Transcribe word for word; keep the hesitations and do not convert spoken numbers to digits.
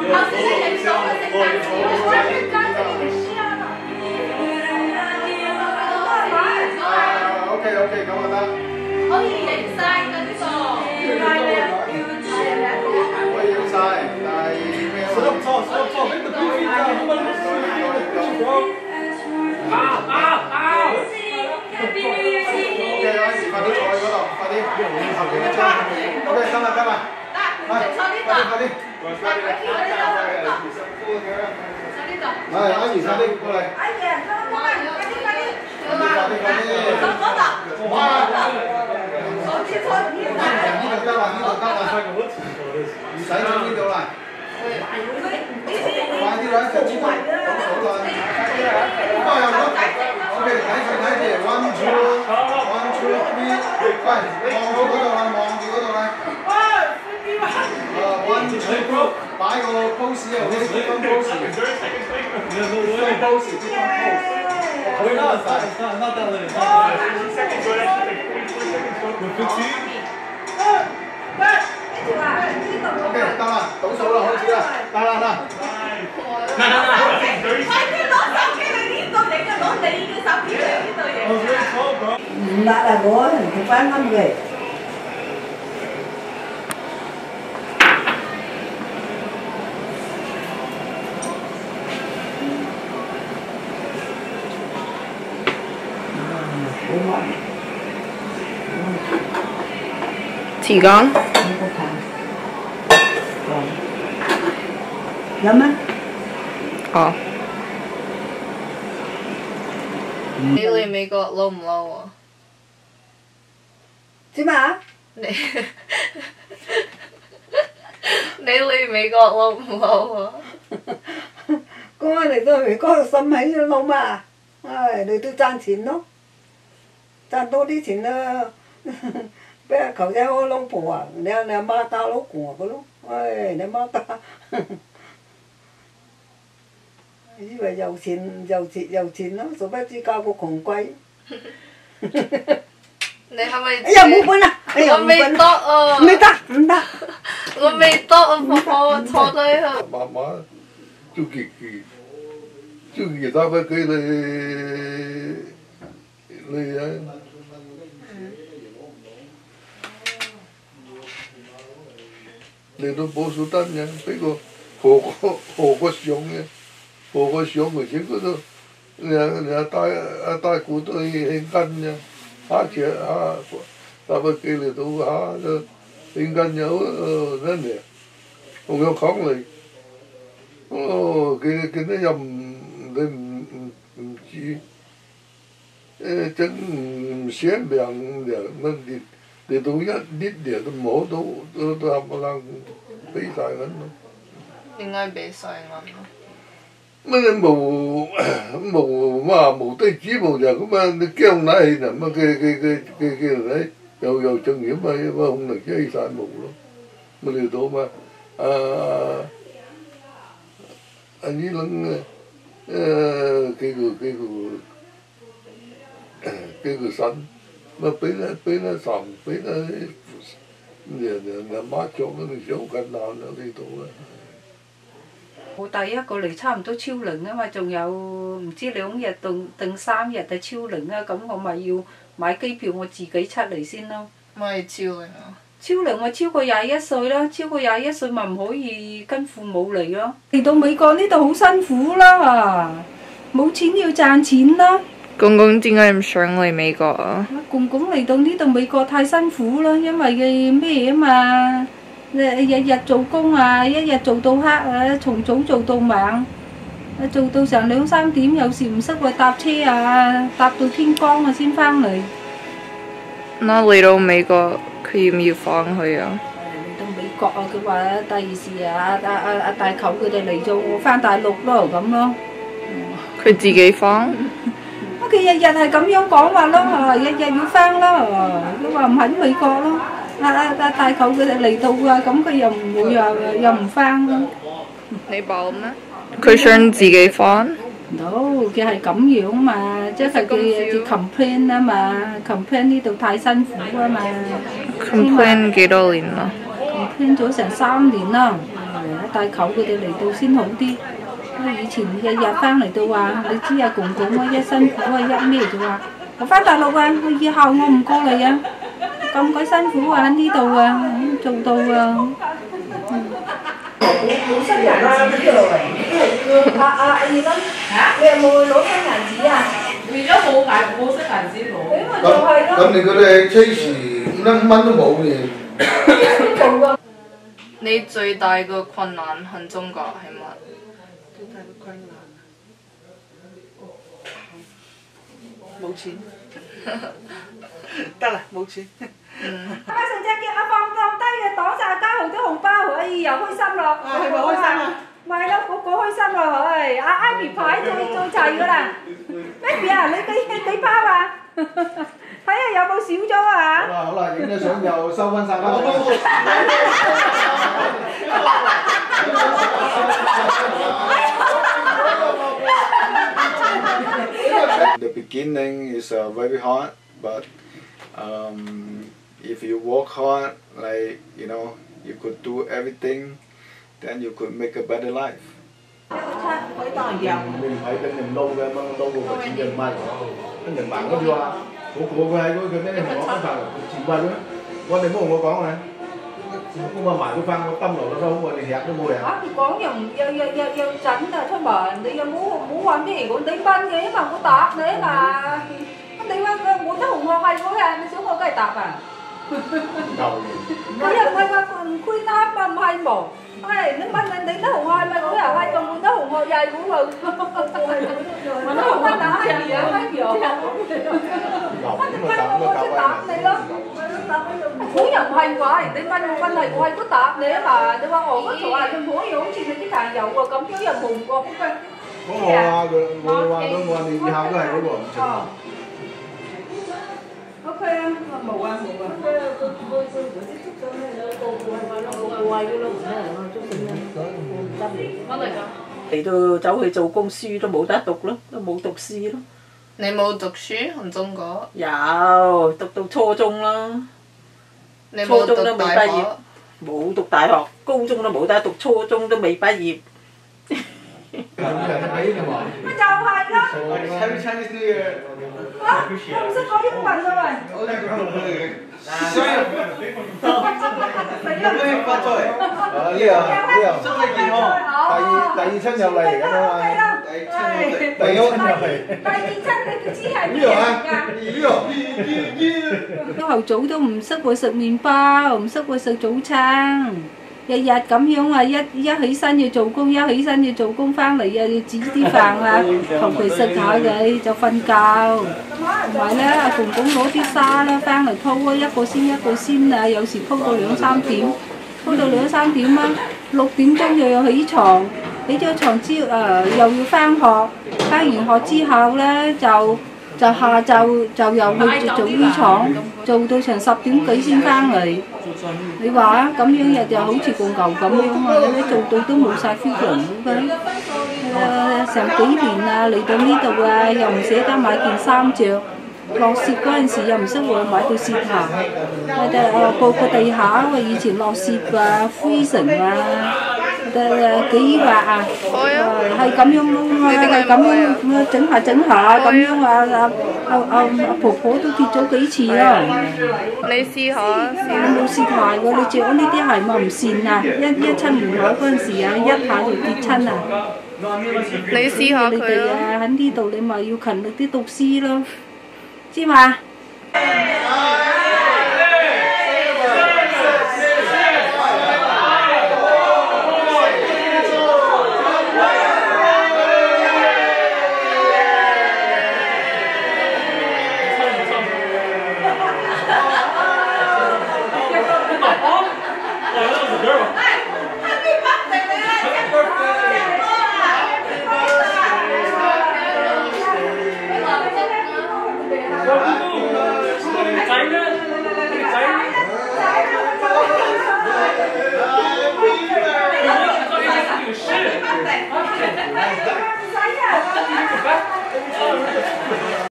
OK OK 咁就得。可以影晒㗎呢個。可以影晒，但係咩啊？ Stop stop stop stop! Hit the P V down! Come on, let's go, bro! Ow ow ow! OK， 嗰陣時快啲坐喺嗰度，快啲。後邊一張。OK， 得啦得啦。得，坐呢度。快啲快啲。嚟，阿姨快啲過嚟。阿姨，快啲快啲。快啲快啲。坐嗰度。哇！坐啲坐啲。呢度得啦，呢度得啦。唔使坐呢度啦。快啲啦，就知道倒數啦。咁啊又得。OK， 睇住睇住 ，one two one two three， 喂，望到嗰度啦，望住嗰度啦。one two， 擺個 pose 啊，好似結婚 pose。結婚 pose， 結婚 pose。佢啦，得得得啦。OK， 得啦，倒數啦，開始啦，得啦得。快啲攞手機嚟呢度影啊！攞你嘅手機嚟呢度影。唔得啦，我唔翻啱嘅。 提纲。 有咩？ 哦。你嚟美國嬲唔嬲啊？ 點啊？ 你你嚟美國嬲唔嬲啊？ 咁我嚟到美國心喺度嬲嘛？唉，你都賺錢咯，賺多啲錢啦。俾人求姐我老婆啊，你你阿媽打老公個咯，唉，你媽打。以為有錢有錢有錢咯，殊不知嫁個窮鬼。 你係咪？ 哎呀冇本啦！哎呀我未得啊！ 未得唔得。 我未得啊！婆婆坐低去。 媽媽做幾幾做幾大把佢嚟嚟啊！嚟到波士頓嘅，俾個何個何個相嘅。何個相而且嗰度，你你阿大阿大姑都興跟嘅，下次啊，大把幾嚟到下就興跟有นั่นเนี่ยผม有講嚟，哦，佢佢咧又唔你唔唔唔知，誒真唔寫名嘅，乜啲嚟到一啲嘢都冇到都都冚唪唥俾晒銀咯。 點解俾晒銀啊？ 乜你無無嘛無對子無就咁啊！你姜奶氣嗱乜嘅嘅嘅嘅嘅嚟又又正險嘛，乜紅嚟雞散無咯，乜嚟到嘛啊啊呢撚誒幾個幾個幾個神，乜俾咧俾咧神俾咧人人人媽作嗰啲小緊難啊呢度啊！ 我第一個嚟差唔多超齡啊嘛，仲有唔知兩日定定三日就超齡啊，咁我咪要買機票我自己出嚟先咯。 咪超齡啊！ 超齡我超過廿一歲啦，超過廿一歲咪唔可以跟父母嚟咯。嚟到美國呢度好辛苦啦，冇錢要賺錢啦。 公公點解唔想嚟美國啊？ 公公嚟到呢度美國太辛苦啦，因為嘅咩啊嘛。日日做工啊，一日做到黑啊，從早做到晚，做到成兩三點，有時唔識去搭車啊，搭到天光啊先翻嚟。 那嚟到美國，佢要唔要翻去啊？ 嚟到美國啊，佢話第二時啊，阿阿阿大舅佢哋嚟咗，我翻大陸咯咁咯。 佢自己翻？ 佢日日係咁樣講話咯，日日要翻咯，佢話唔喺美國咯。阿阿阿大舅佢哋嚟到啊，咁佢又唔會啊，又唔翻咯。 你บอก咩？佢想自己翻 ？No，佢係咁樣嘛，即係佢 complain 啊嘛 ，complain 呢度太辛苦啊嘛。 complain 幾多年啦？ complain 咗成三年啦。 帶舅佢哋嚟到先好啲。以前日日翻嚟到話，你知啊，公公啊一辛苦啊一咩就話，我翻大陸啊，我以後我唔過嚟啊，咁鬼辛苦啊喺呢度啊，做到啊。 冇新銀紙㗎喎，阿阿阿葉生，你有冇攞新銀紙啊？ 變咗冇銀冇新銀紙攞。 咁咁你嗰啲車時五蚊蚊都冇嘅。 你最大嘅困難喺中國係乜？ 最大嘅困難，冇錢。得啦，冇錢。 阿媽上次叫阿放放低嘅擋晒家豪啲紅包，哎又開心咯。 啊，係咪開心啊？ 咪咯，個個開心咯，唉，阿 Amy 牌最最齊㗎啦。Baby 啊，你幾幾包啊？睇下有冇少咗啊？ 好啦好啦，影咗相又收翻晒啦。 The beginning is uh, very hard, but um, if you work hard, like you know, you could do everything, then you could make a better life. 你唔係跟人撈嘅，乜撈個錢就唔係，跟人盲嗰啲話，我個佢喺嗰個咩同我安排前棍咯，我哋冇同我講啊，我話埋佢翻，我抌落咗收，我哋日都冇人。 啊！你講又唔又又又又準啊，出門你又冇冇話咩？我你問嘅嘛，我答你啊嘛。你話我得紅學係嗰日，你小學梗係答啊。佢又唔係話唔配答嘛，唔係冇。係你問人哋得紅學係咪嗰日係仲冇得紅學又係嗰個。我得紅學答係咪啊？係咪啊？我就問我我答你咯。好又唔係話，你問我問題我係都答你啊嘛。你話我嗰條啊，佢可以好似你啲朋友喎，咁樣又冇過咁嘅。 我話佢，我話佢，我話你以後都係嗰個唔錯。 O K 啊，冇啊冇啊。 乜嚟㗎？ 嚟到走去做工書都冇得讀咯，都冇讀書咯。 你冇讀書喺中國？ 有讀到初中啦， 你冇讀大學？ 冇讀大學，高中都冇得讀，初中都未畢業。 咪就係咯。啊！都唔識講英文啦喂。 死啦！啊呢個呢個身體健康，第二第二親又嚟咁啊嘛，第二親又嚟。 第二親你知係咩㗎？朝頭早都唔識會食麵包，唔識會食早餐。日日咁樣啊，一一起身要做工，一起身要做工翻嚟啊，要煮啲飯啊，求其食下嘅就瞓覺。同埋咧，阿公公攞啲沙啦翻嚟鋪啊，一個先一個先啊，有時鋪到兩三點，鋪到兩三點啊，六點鐘又要起床，起咗床之後誒又要翻學，翻完學之後咧就就下晝就又去做醫廠，做到成十點幾先翻嚟。你話啊，咁樣日日好似個牛咁樣啊，你做到都冇晒 feeling 嘅。誒成幾年啊，嚟到呢度啊，又唔捨得買件衫着，落雪嗰陣時又唔識會買對雪鞋。誒誒個個地下啊，以前落雪啊、freezing啊，誒幾滑啊，係咁樣咯，係咁樣整下整下咁樣啊啊啊啊婆婆都跌咗幾次啊！ 你試下，試下。冇試鞋喎，你着咗呢啲鞋咪唔跣啊！一一出門口嗰陣時啊，一下就跌親啊！ 你試下佢咯。 你哋啊喺呢度你咪要勤力啲讀書咯，知嘛？